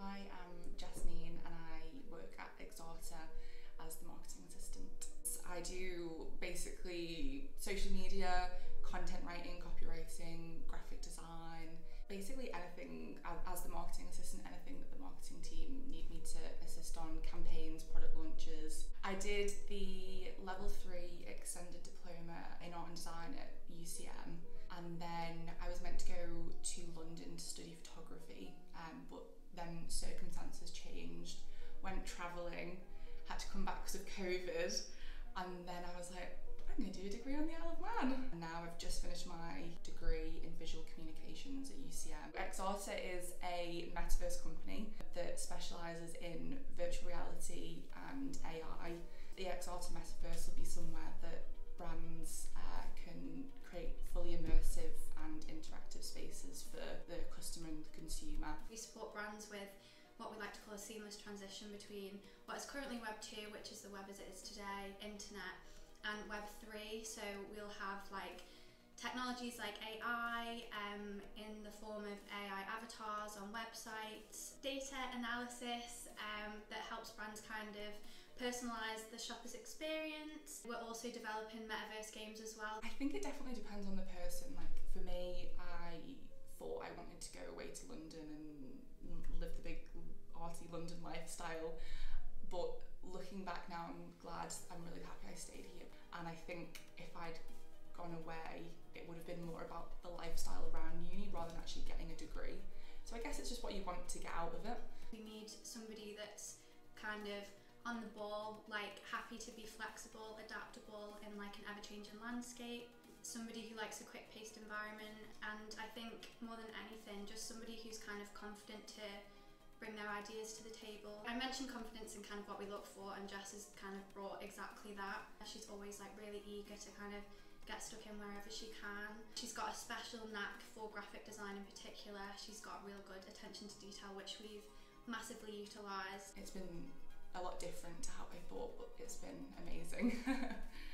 I am Jasmine and I work at Exarta as the marketing assistant. I do basically social media, content writing, copywriting, graphic design, basically anything as the marketing assistant, anything that the marketing team need me to assist on, campaigns, product launches. I did the level 3 extended diploma in art and design at UCM, and then I was meant to go to London to study photography, but then circumstances changed, went travelling, had to come back because of COVID, and then I was like, I'm going to do a degree on the Isle of Man. And now I've just finished my degree in visual communications at UCM. Exarta is a metaverse company that specialises in virtual reality and AI. The Exarta metaverse will be somewhere that brands can create fully immersive and interactive spaces for the customer and the consumer. We support brands with what we like to call a seamless transition between what is currently Web 2, which is the web as it is today, internet, and Web 3. So we'll have technologies like AI in the form of AI avatars on websites, data analysis that helps brands kind of personalise the shopper's experience. We're also developing metaverse games as well. I think it definitely depends on the person. For me, I thought I wanted to go away to London and live the big arty London lifestyle, but looking back now, I'm really happy I stayed here. And I think if I'd gone away, it would have been more about the lifestyle around uni rather than actually getting a degree. So I guess it's just what you want to get out of it. We need somebody that's kind of on the ball, happy to be flexible, adaptable in an ever-changing landscape. Somebody who likes a quick-paced environment, and I think more than anything, just somebody who's kind of confident to bring their ideas to the table. I mentioned confidence and kind of what we look for, and Jess has kind of brought exactly that. She's always really eager to kind of get stuck in wherever she can. She's got a special knack for graphic design in particular. She's got real good attention to detail, which we've massively utilised. It's been a lot different to how I thought, but it's been amazing.